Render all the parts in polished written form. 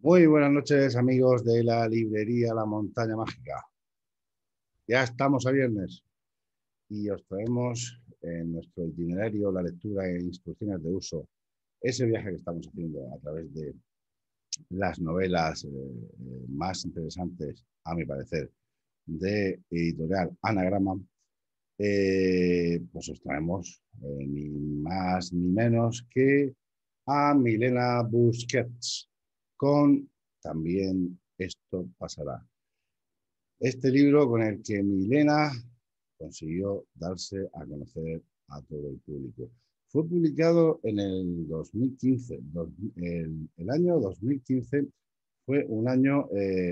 Muy buenas noches, amigos de la librería La Montaña Mágica. Ya estamos a viernes y os traemos en nuestro itinerario la lectura e instrucciones de uso, ese viaje que estamos haciendo a través de las novelas más interesantes, a mi parecer, de editorial Anagrama. Pues os traemos ni más ni menos que a Milena Busquets con También esto pasará. Este libro con el que Milena consiguió darse a conocer a todo el público. Fue publicado en el 2015. El año 2015 fue un año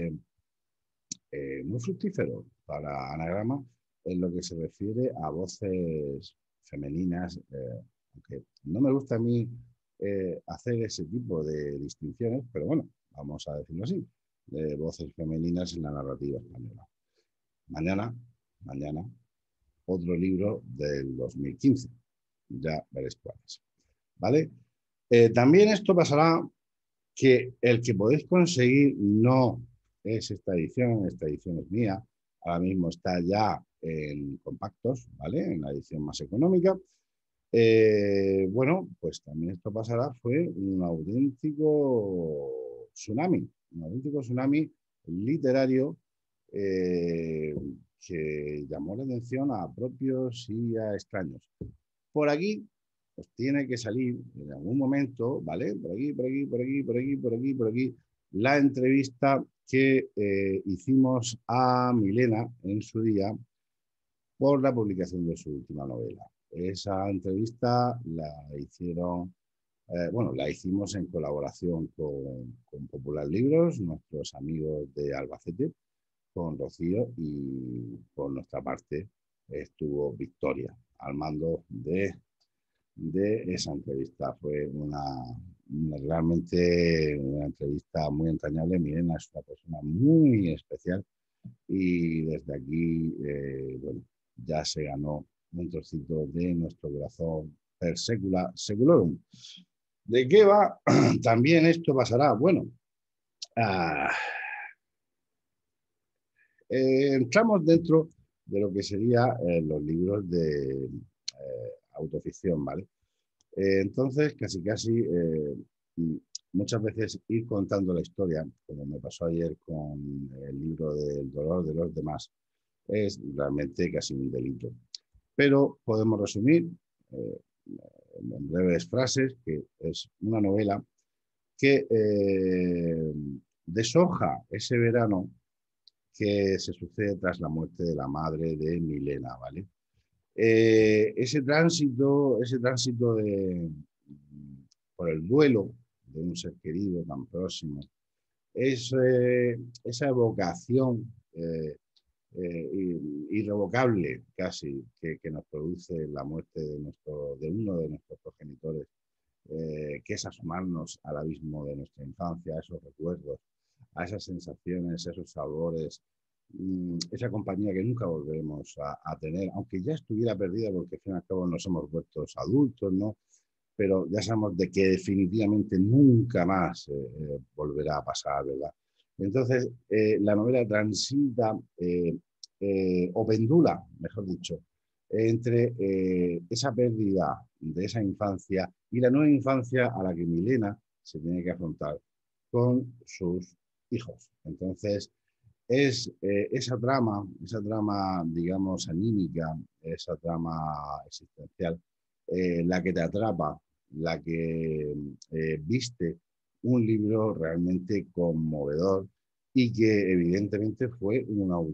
muy fructífero para Anagrama en lo que se refiere a voces femeninas, aunque no me gusta a mí hacer ese tipo de distinciones, pero bueno, vamos a decirlo así, de voces femeninas en la narrativa española. Mañana, otro libro del 2015. Ya veréis cuáles. ¿Vale? También esto pasará que el que podéis conseguir no es esta edición es mía. Ahora mismo está ya en compactos, ¿vale? En la edición más económica. Bueno, pues también esto pasará. Fue un auténtico tsunami literario eh, que llamó la atención a propios y a extraños. Por aquí pues tiene que salir en algún momento, ¿vale? Por aquí, la entrevista que hicimos a Milena en su día por la publicación de su última novela. Esa entrevista la hicimos en colaboración con Popular Libros, nuestros amigos de Albacete, con Rocío, y por nuestra parte estuvo Victoria al mando de esa entrevista. Fue realmente una entrevista muy entrañable. Milena es una persona muy especial y desde aquí, bueno, ya se ganó un trocito de nuestro corazón per secula seculorum. ¿De qué va? También esto pasará. Bueno, ah, entramos dentro de lo que serían los libros de autoficción, ¿vale? Entonces, casi, muchas veces ir contando la historia, como me pasó ayer con el libro del dolor de los demás, es realmente casi un delito. Pero podemos resumir en breves frases que es una novela que deshoja ese verano que se sucede tras la muerte de la madre de Milena, ¿vale? Ese tránsito por el duelo de un ser querido tan próximo, esa evocación irrevocable casi que nos produce la muerte de uno de nuestros progenitores, que es asomarnos al abismo de nuestra infancia, a esos recuerdos, a esas sensaciones, a esos sabores, esa compañía que nunca volveremos a tener, aunque ya estuviera perdida porque al fin y al cabo nos hemos vuelto adultos, ¿no? Pero ya sabemos de que definitivamente nunca más volverá a pasar, ¿verdad? Entonces, la novela transita o pendula, mejor dicho, entre esa pérdida de esa infancia y la nueva infancia a la que Milena se tiene que afrontar con sus hijos. Entonces, es esa trama, digamos, anímica, esa trama existencial, la que te atrapa, la que viste un libro realmente conmovedor y que evidentemente fue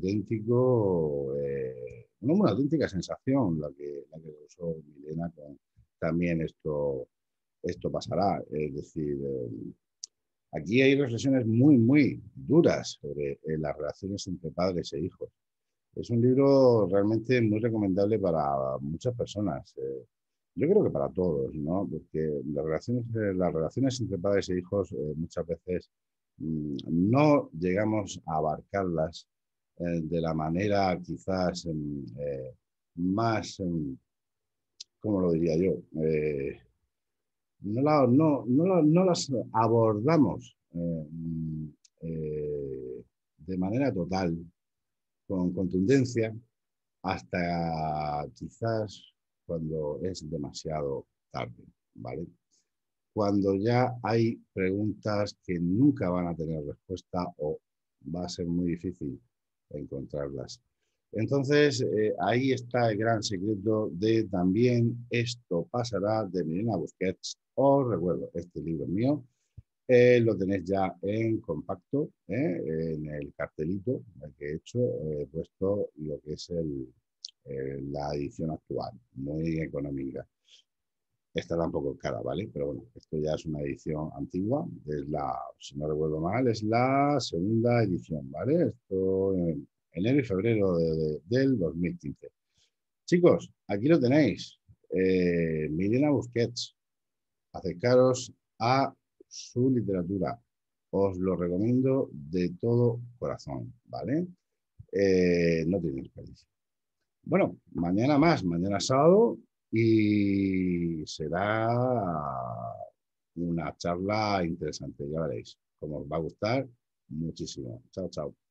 una auténtica sensación la que causó Milena con también esto pasará. Es decir, aquí hay reflexiones muy duras sobre las relaciones entre padres e hijos. Es un libro realmente muy recomendable para muchas personas. Yo creo que para todos, ¿no? Porque las relaciones entre padres e hijos muchas veces no llegamos a abarcarlas de la manera quizás más, ¿cómo lo diría yo? No las abordamos de manera total, con contundencia, hasta quizás cuando es demasiado tarde, ¿vale? Cuando ya hay preguntas que nunca van a tener respuesta o va a ser muy difícil encontrarlas. Entonces, ahí está el gran secreto de También esto pasará, de Milena Busquets. Os recuerdo, este libro es mío. Lo tenéis ya en compacto, en el cartelito que he hecho, he puesto lo que es la edición actual, muy económica. Esta tampoco es cara, ¿vale? Pero bueno, esto ya es una edición antigua, es si no recuerdo mal, es la segunda edición, ¿vale? Esto en enero y febrero del 2015. Chicos, aquí lo tenéis. Milena Busquets, acercaros a su literatura. Os lo recomiendo de todo corazón, ¿vale? No tiene desperdicio. Bueno, mañana más, mañana sábado, y será una charla interesante, ya veréis, como os va a gustar muchísimo. Chao, chao.